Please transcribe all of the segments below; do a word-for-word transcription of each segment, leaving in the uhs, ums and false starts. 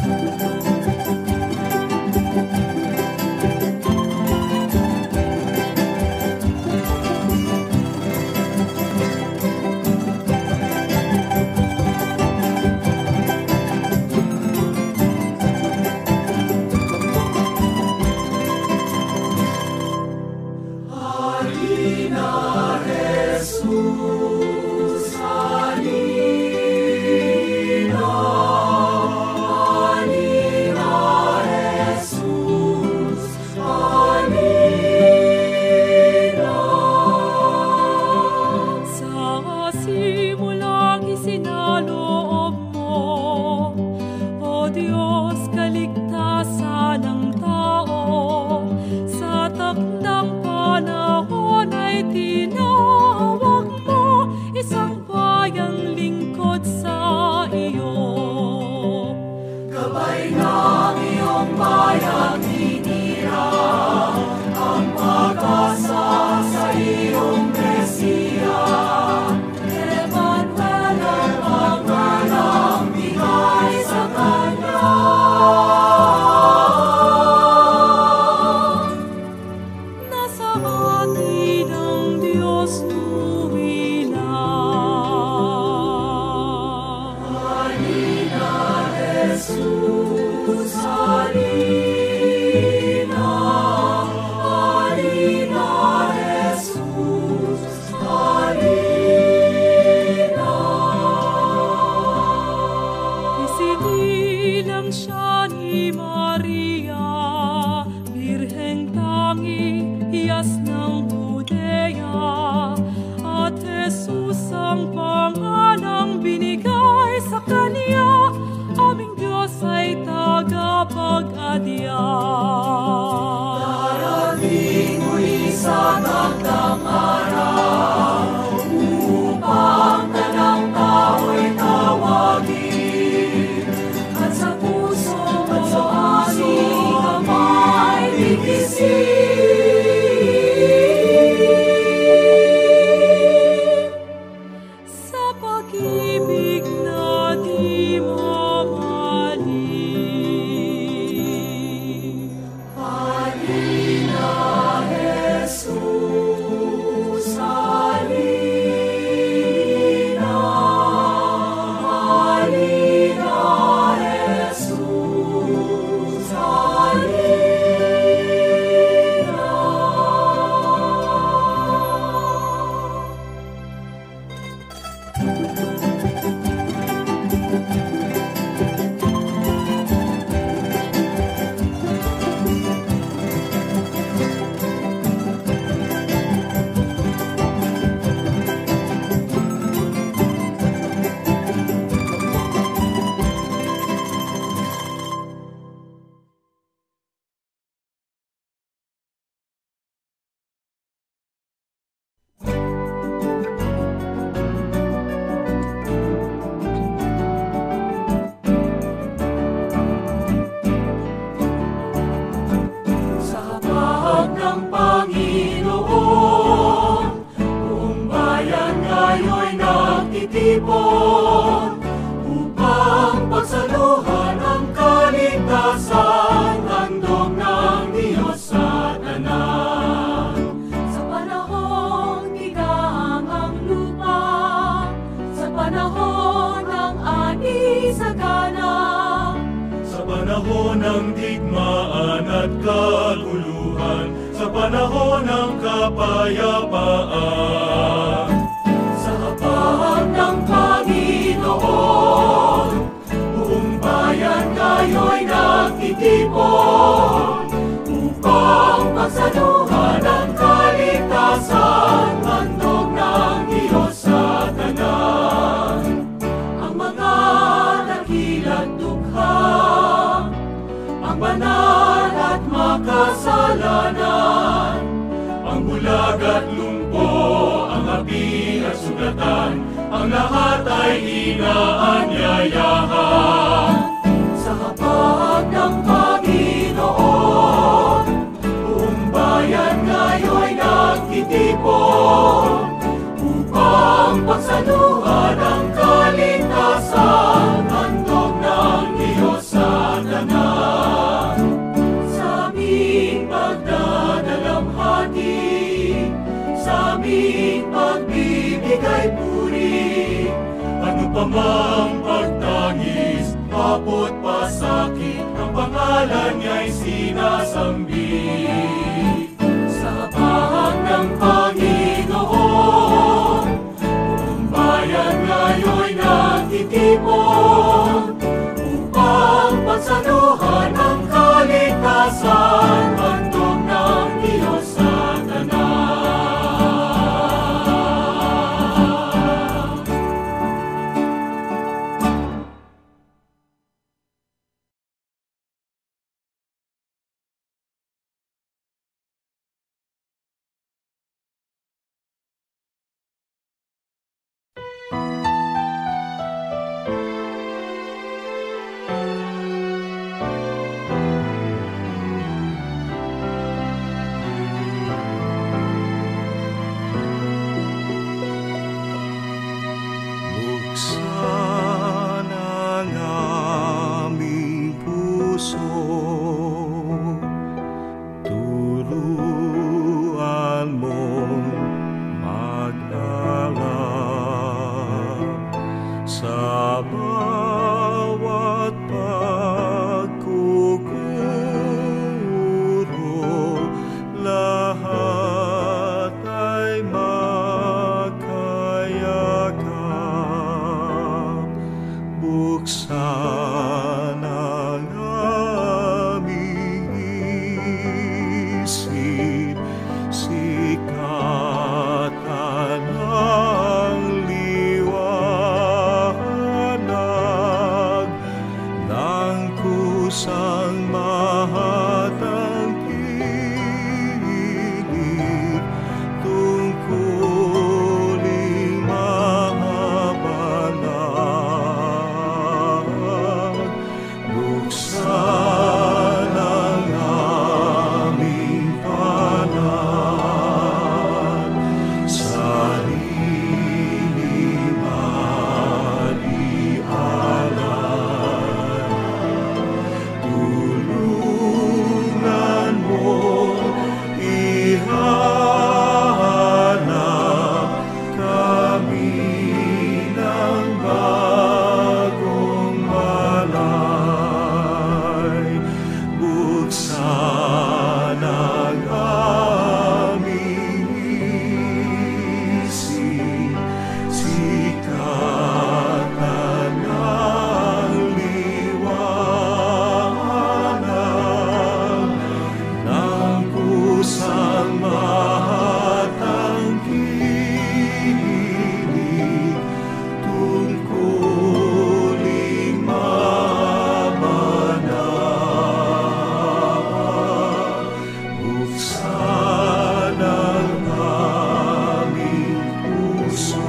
nagtitipon upang pagsaluhan ang kaligtasan, handog ng Diyos sa tanan. Sa panahon tigang ang lupa, sa panahon ng ani sagana, sa panahon ng digmaan at kaguluhan, sa panahon ng kapayapaan. Sa hapag ng Panginoon, buong bayan ngayo'y nagtitipon upang pagsaluhan ang kaligtasan, handog ng Diyos sa tanan. Ang mga dakila't dukha, ang banal at makasalanan, ang bulag at lumpo, ang api at sugatan, ang lahat ay inaanyayahan. Sa hapag ng Panginoon, buong bayan ngayo'y nagtitipon upang pagsaluhan ang kaligtasan, handog ng Diyos sa anumang pagtangis, kapot pasakit, ang pangalan niya'y sinasambit. Sa bahag ng Panginoon, ang bayan ngayon'y nagtitipon, upang pagsaluhan ang kaligtasan, handog ng Diyos sa tanan. Buksan ang aming puso, turuan mong mag-alap sa bawat pagkukuro, lahat ay makayakap. Buksan ang aming isip, sikatan ang liwanag ng kusang mahatang piling, tungkuling mahabalag. Buksan ang aming panal, sarili malialan. Tulungan mo ihanap kami ng bagong balay. Buksan ang aming isip, sikatan ang liwanag ng kusang mahatang kilig, tungkuling mabanal. Buksan ang aming puso,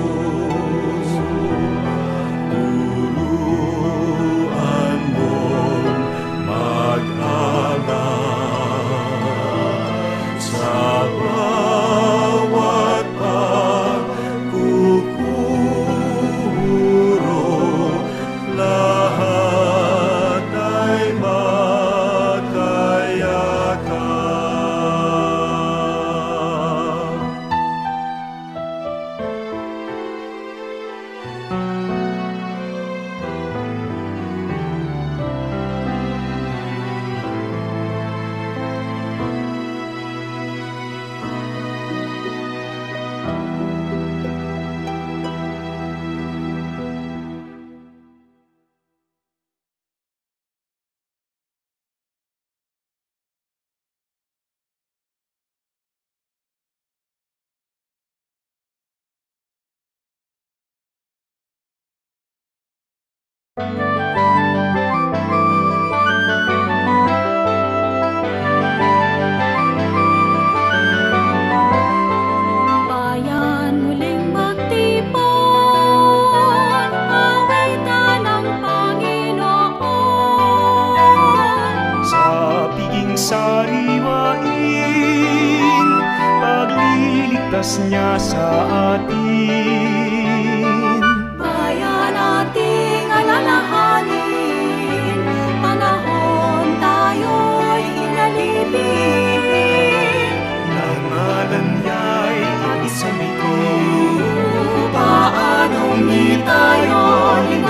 turuan mong mag-alap sa bawat pagkukuro, lahat ay makayakap. Bayan muling magtipon, awitan ng Panginoon. Sa piging sariwain, pagliligtas niya sa atin. Bayan ating alalahanin, panahon tayo'y inalipin. Nangalan niya'y ating sa likod. Paanong di tayo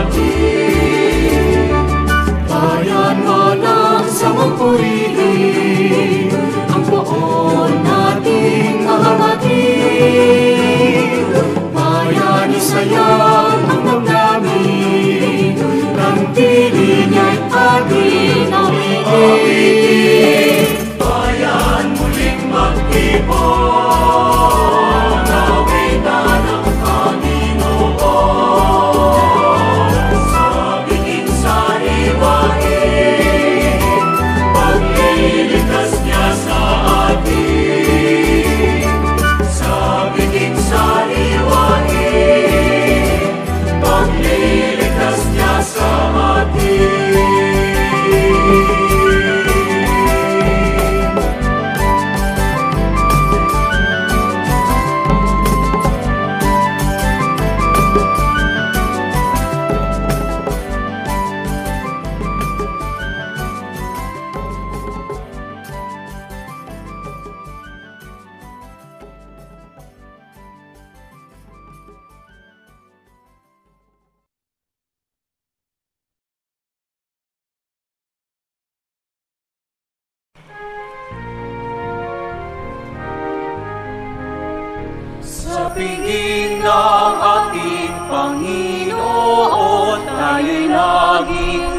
atin. Bayan nga lang sa magpurihin, ang poon nating mahabatid. Bayan isayang ang magnamin, ng pili niya'y ating awitin. Bayan muling magtipon, awitan ang Panginoon. Sa biging sariwain, pagliligtas niya sa atin. Sa biging sariwain, pagliligtas niya sa atin. Sa piging ng ating Panginoon, tayo'y laging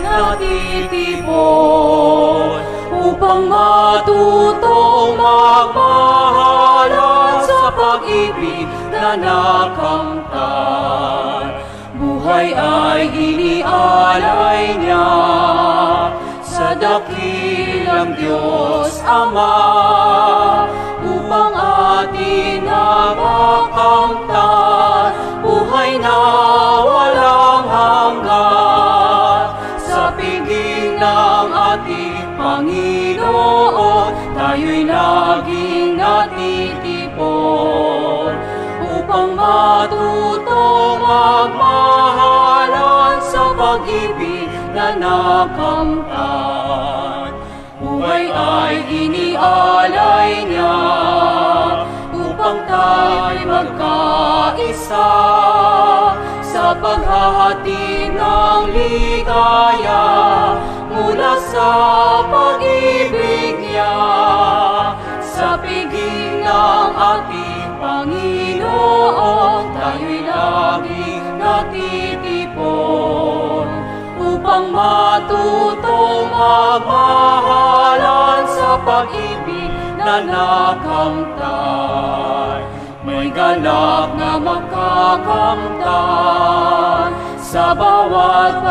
natitipon upang matutong magmahalan sa pag-ibig na nakamtan. Buhay ay inialay niya sa dakilang Diyos Ama, upang atin na makamtan buhay na walang hanggan. Sa piging ng ating Panginoon, tayo'y laging natitipon upang matutong magmahalan sa pag-ibig na nakamtan. Buhay ay inialay niya upang tayo'y magkaisa sa paghahati ng ligaya mula sa pag-ibig niya. Sa piging ng ating Panginoon, tayo'y laging natitipon upang matutong magmahalan sa pag-ibig na nakamtan. May galak na makakamtan sa bawat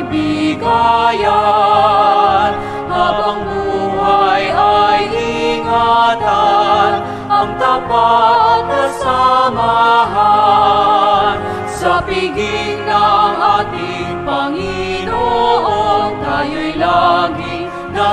pagbibigayan, habang buhay ay ingatan ang tapat na samahan. Sa piging ng ating Panginoon, tayo'y laging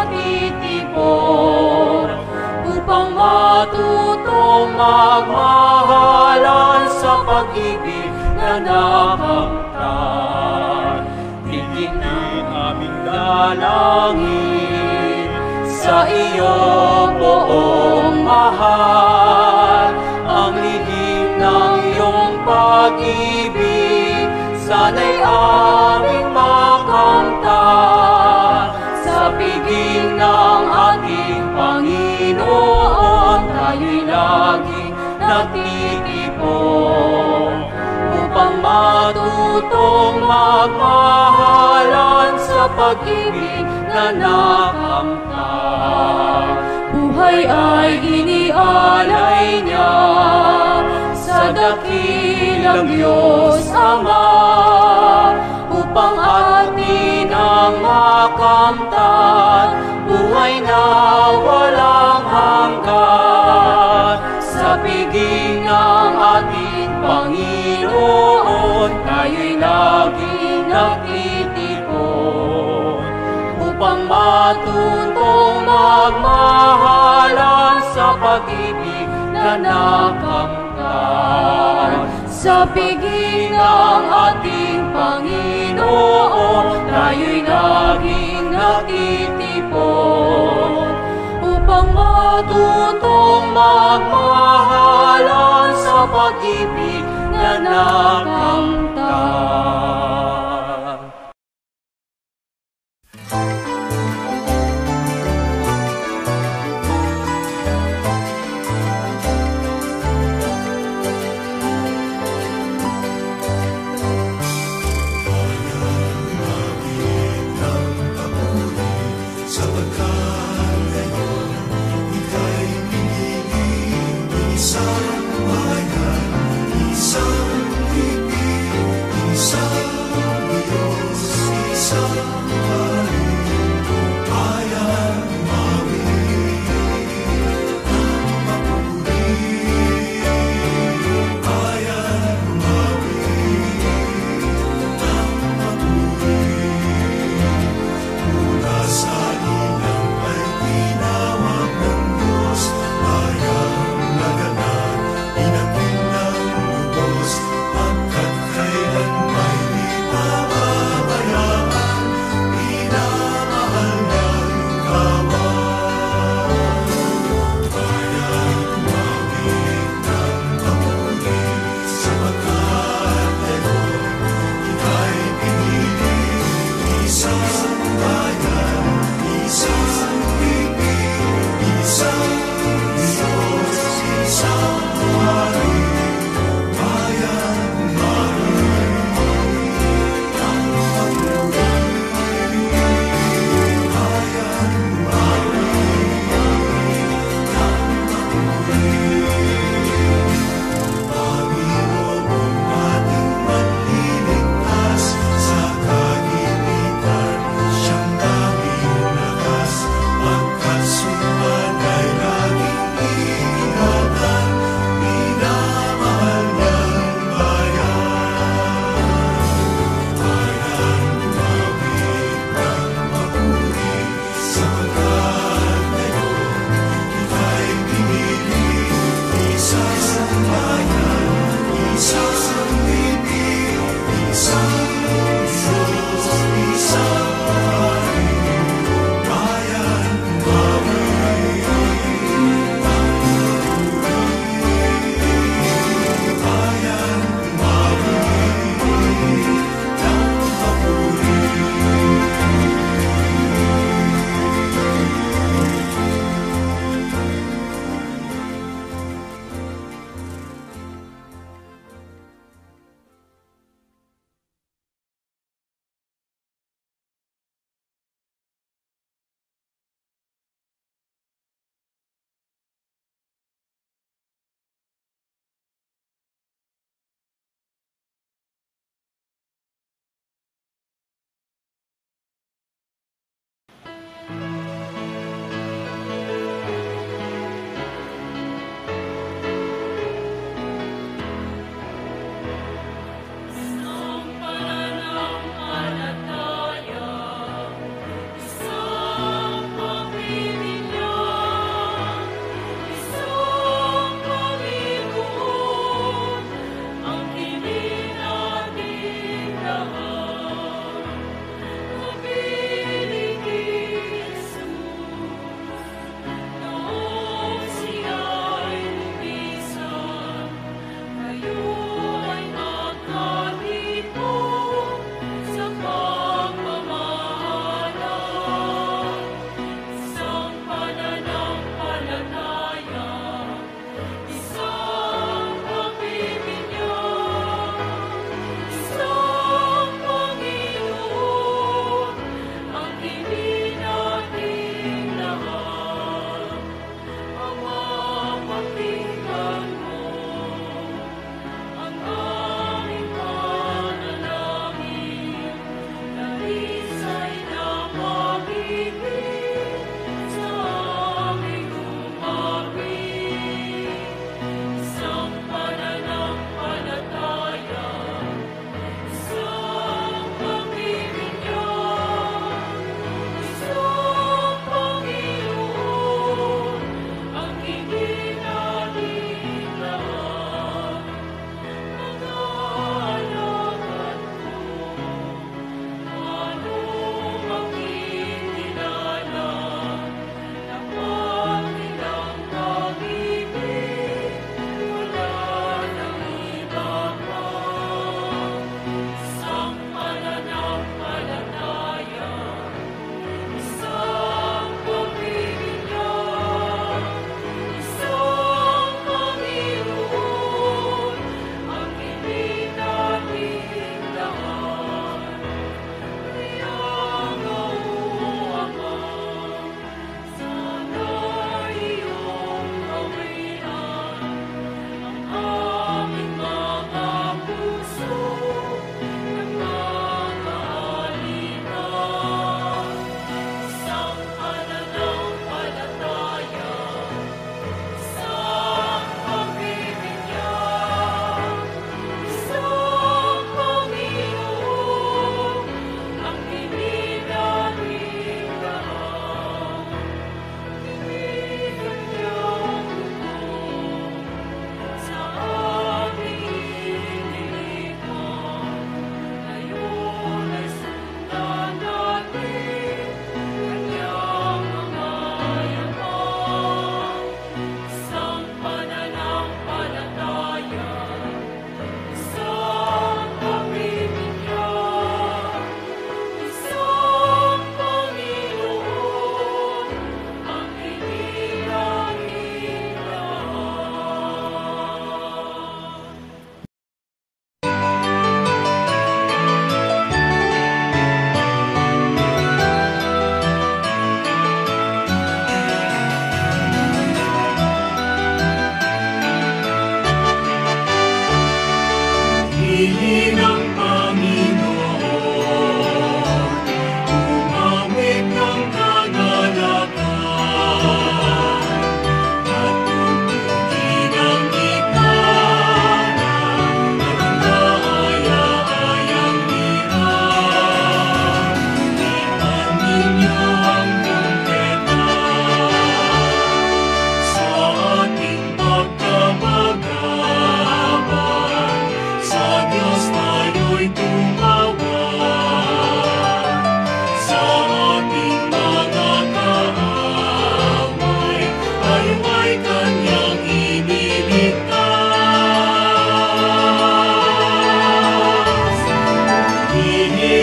natitipon upang matutong magmahalan sa pag-ibig na nakamtan. Tingin aming dalangin sa iyong buong mahal, ang lihim ng iyong pag-ibig sana'y aming makamtan. Sa piging ng ating Panginoon, tayo'y laging natitipon upang matutong magmahalan sa pag-ibig na nakamtan. Buhay ay inialay niya sa dakilang Diyos Ama, upang atin ang makamtan buhay na walang hanggan. Sa piging ng ating Panginoon, tayo'y laging natitipon upang matutong magmahalan sa pag-ibig na nakamtan. Sa piging ng ating Panginoon, tayo'y laging natitipon upang matutong magmahalan sa pag-ibig na nakamtan.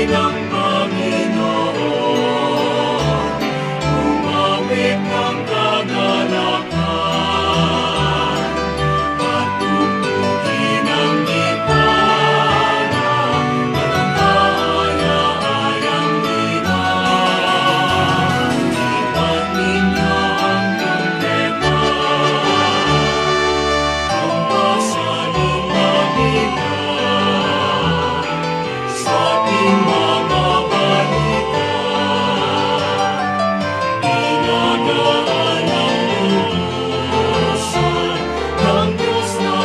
ng Panginoon, umawit ng kagalakan, at tugtugin ang gitara, at ang kaaya-ayang lira. Ipan ninyo ang trumpeta, ang pasalamatan sa ating mga balita. Dinadaan ang utusan ng Diyos na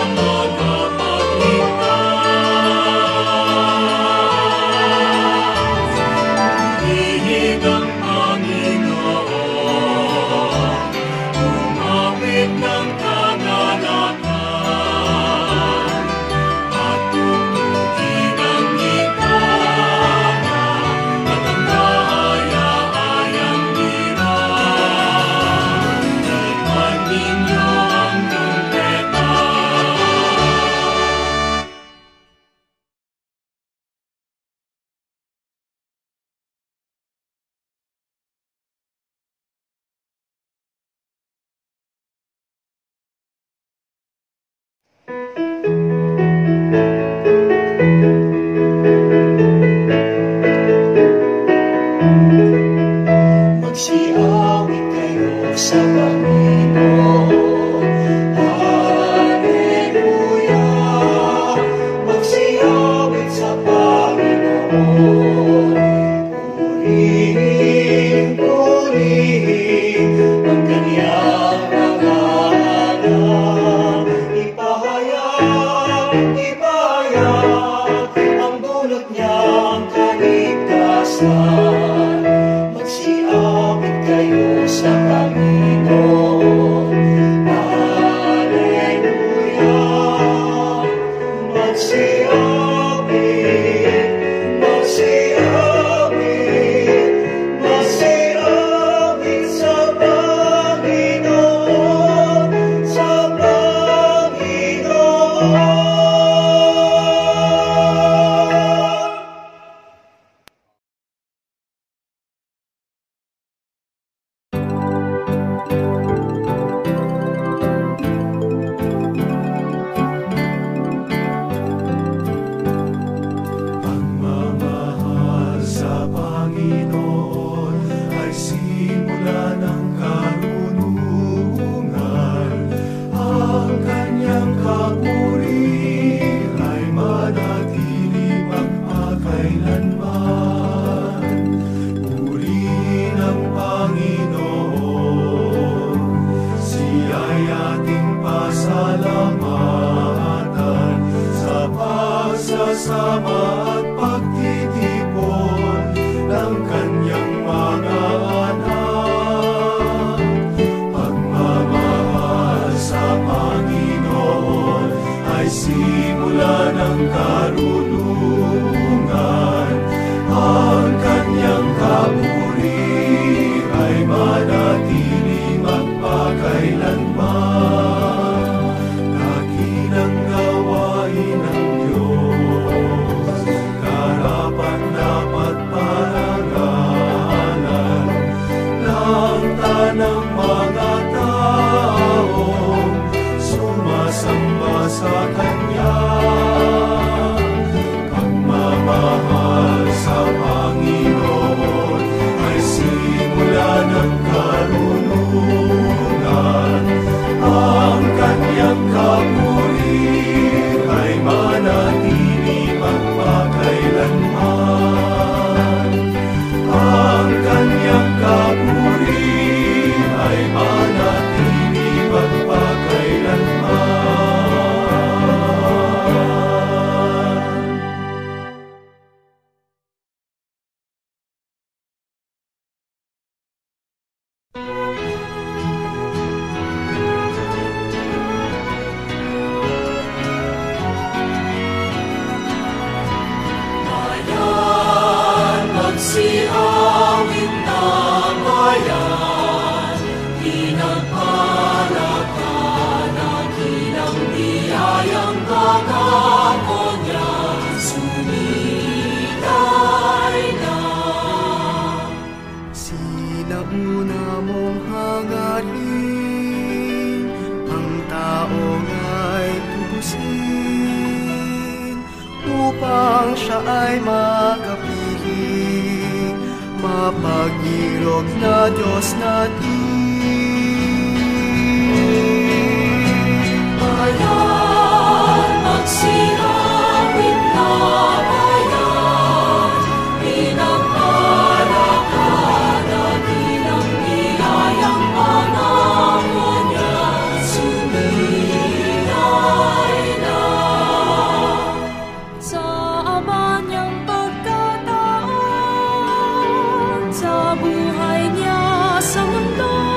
tagapagligtas. Purihin ang Panginoon, umawit ng kagalakan, at tugtugin ang gitara, at ang kaaya-ayang lira. Ipan ninyo ang trumpeta. Magsiawit kayo sa Panginoon. Hallelujah. Magsiawit sa Panginoon. Purihin, purihin ang Kanyang pangalan. Ipahayag, ipahayag ang dulot niyang kaligtasan. Magsiawit kayo sa Panginoon. Hallelujah. Magsiawit, magsiawit, magsiawit sa Panginoon, sa Panginoon. ay makapiling, mapag-irog na Diyos natin. Bayan, magsirawit na bayan, pinagpalakan at ilang biyayang pangako niya, sumilay na. Sa ama niyang pagkataon, sa buhay niya sa mundo,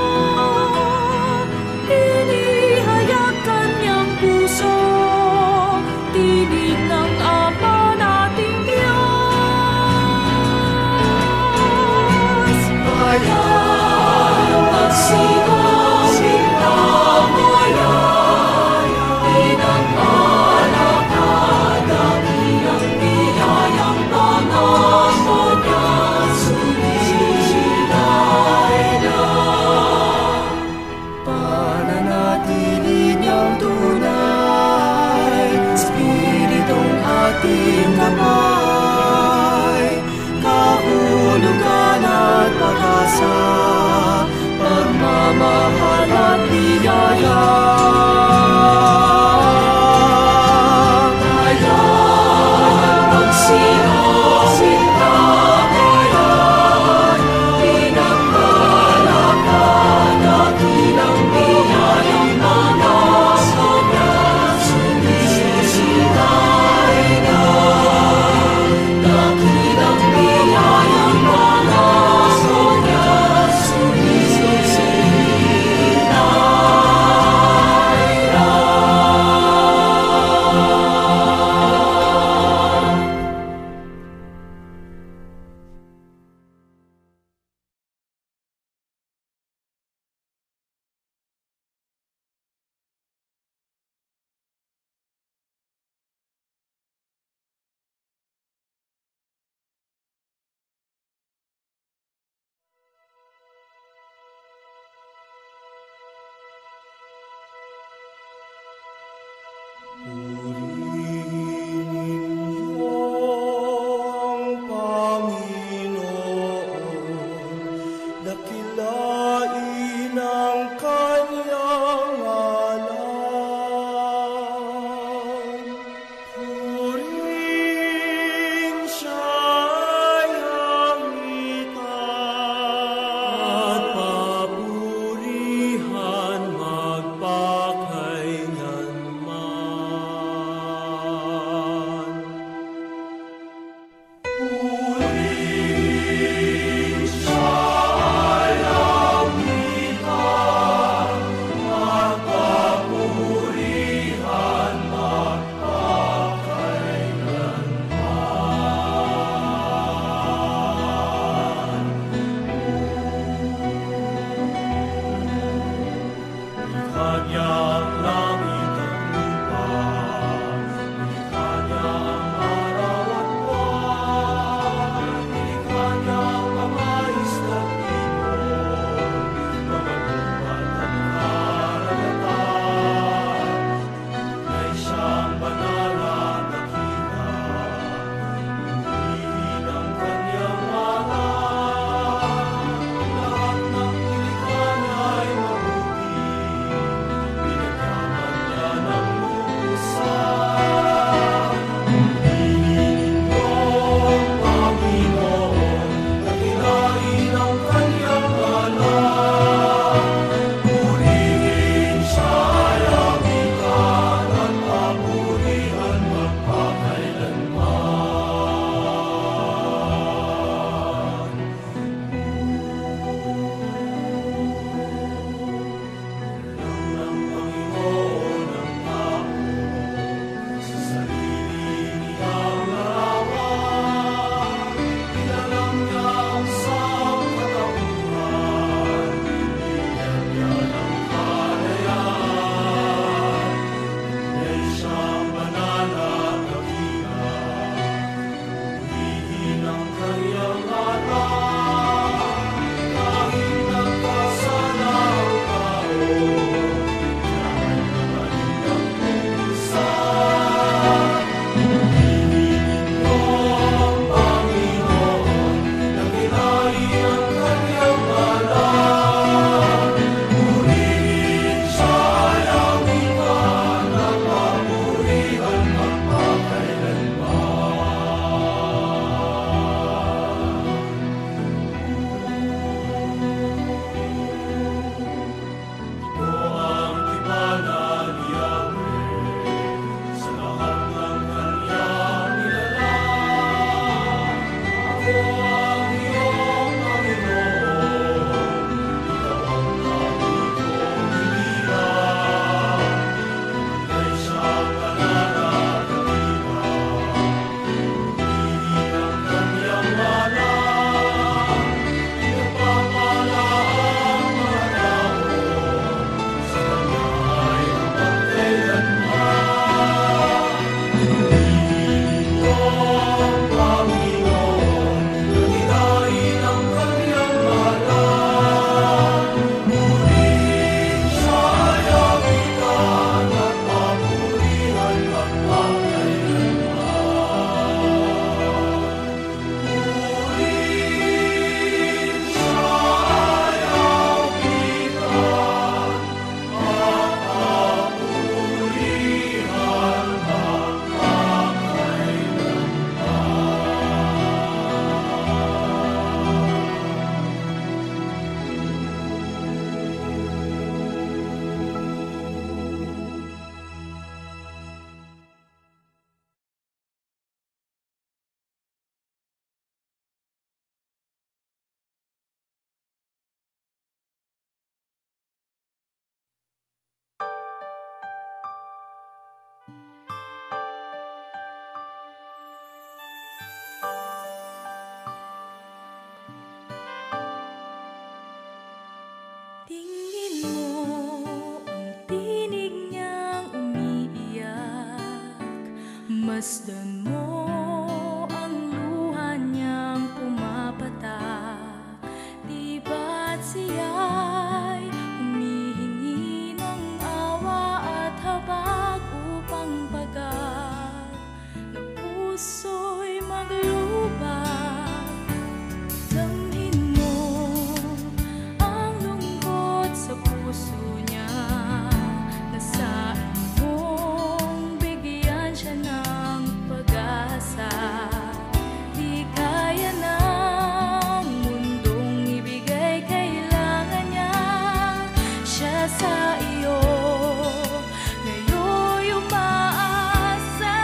Masdan mo ang luha niyang pumapatak, di ba't siya'y humihingi ng awa at habag upang pagkat na puso'y maglubak. Damhin mo ang lungkot sa puso niya, nasain mong bigyan siya ng pag-asa. Di kaya ng mundong ibigay, kailangan niya siya sa iyo. Ngayon'y umaasa.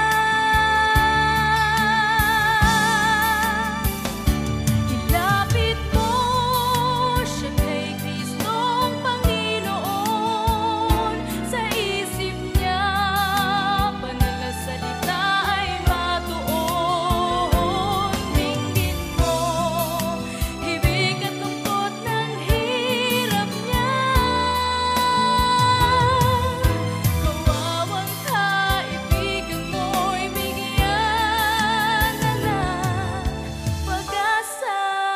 Ilapit mo siya kay Kristong Panginoon. Sa isip niya, banal na salita ay matuon. Dinggin mo, hibig at lungkot ng hirap niya. Kawawang kaibigan mo'y bigyan na ng pag-asa.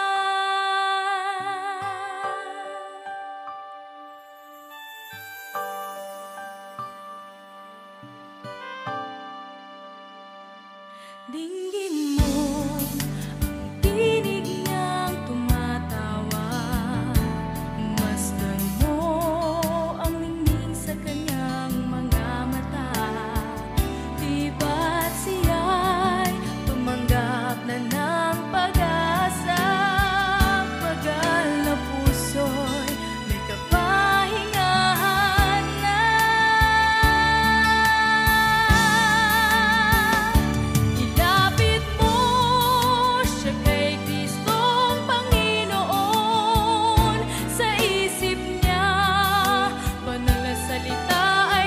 Dinggin mo ang tinig niyang tumatawag. Masdan mo ang ningning sa kanyang mga mata. Di ba't siya'y tumanggap na ng pag-asa? Pagal na puso'y may kapahingahan na. Ilapit mo siya kay Kristong Panginoon. Sa isip niya, banal na salita ay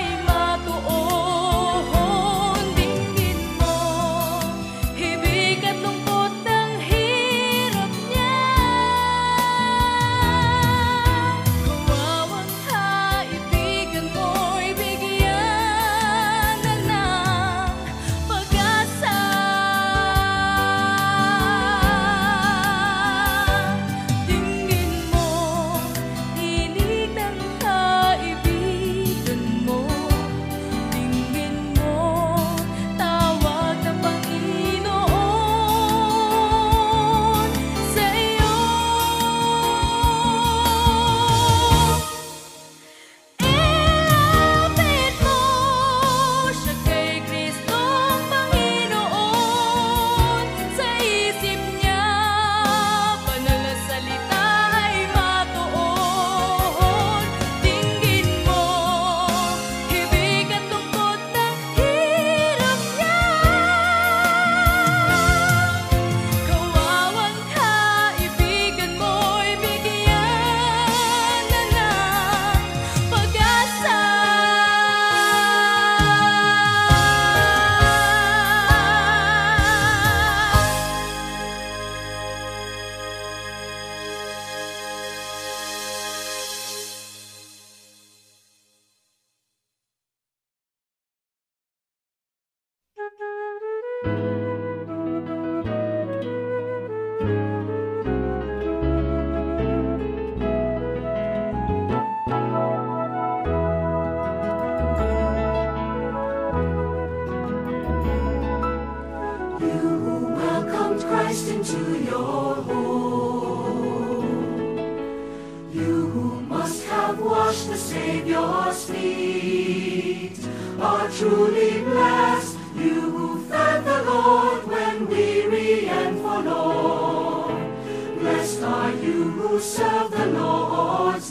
matuon. Dinggin mo, hibig at lungkot ng hirap niya. Kawawang kaibigan mo'y bigyan na ng pag-asa. Dinggin mo, tinig ng kaibigan mo. Dinggin mo, tawag ng Panginoon sa iyo. Ilapit mo siya kay Kristong Panginoon. Sa isip niya, banal na salita ay matuon. Dinggin mo, hibig at lungkot ng hirap niya. Kawawang kaibigan mo'y bigyan na ng pag-asa. You who welcomed Christ into your home, you who must have washed the Savior's feet, are truly blessed. You who fed the Lord when weary and forlorn, blessed are you who serve the Lord's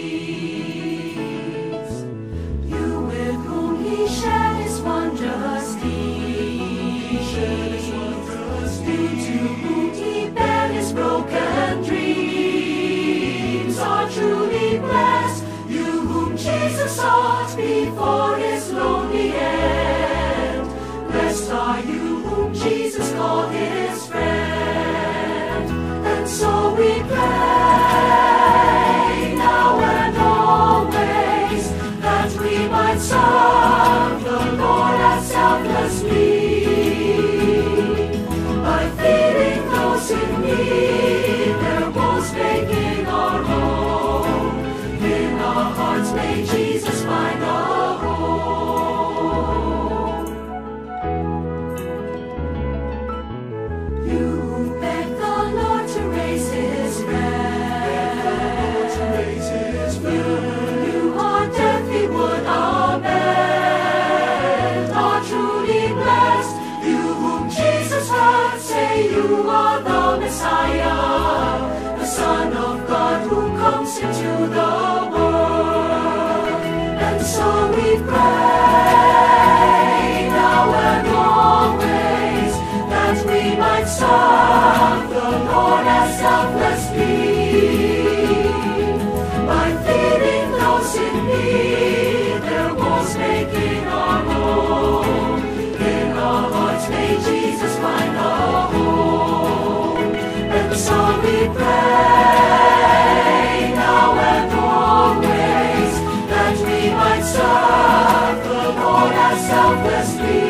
needs. You with whom He shared His wondrous deeds, you to whom He bare His broken dreams, are truly blessed. You whom Jesus sought before His lonely end, blessed are you whom Jesus called His friend. And so we pray now and always that we might serve the Lord as selflessly us into the world. And so we pray now and always that we might serve the Lord as selflessly, by feeding those in need, their woes making our home. In our hearts may Jesus find a home. And so we pray now and always that we might serve the Lord as selflessly,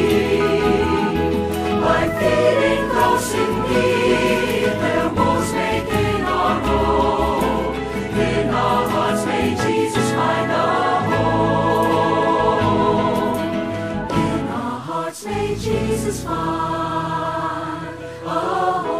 by feeding those in need, their woes making our home. In our hearts may Jesus find a home. In our hearts may Jesus find a home.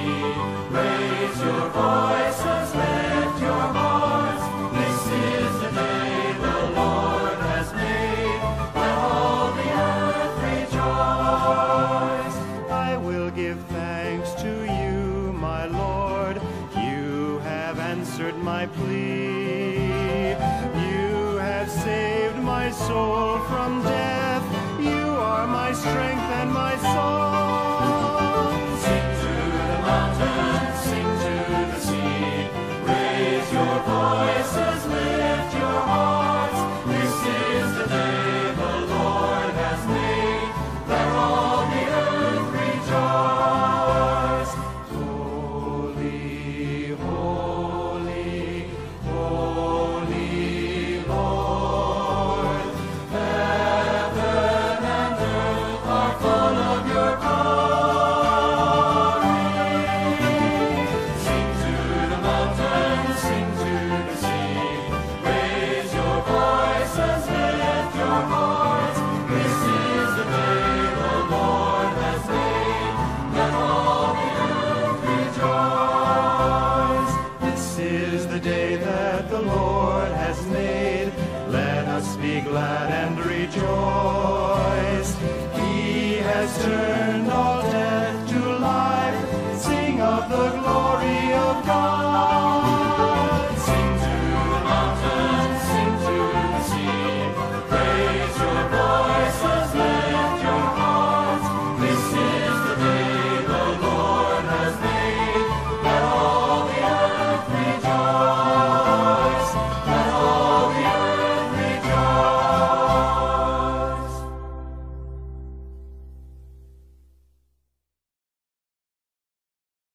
Raise your voices, lift your hearts. This is the day the Lord has made. Let all the earth rejoice. I will give thanks to you, my Lord. You have answered my plea. You have saved my soul from death. You are my strength and my song. Sing to the mountains, sing to the sea. Raise your voices, lift your hearts. This is the day the Lord has made. Let all the earth rejoice. Holy, holy, holy Lord. Heaven and earth are full of your glory. Sing to the mountains, sing to the sea. Raise your voices, lift your hearts. This is the day the Lord has made. Let all the earth rejoice. This is the day that the Lord has made. Let us be glad and rejoice.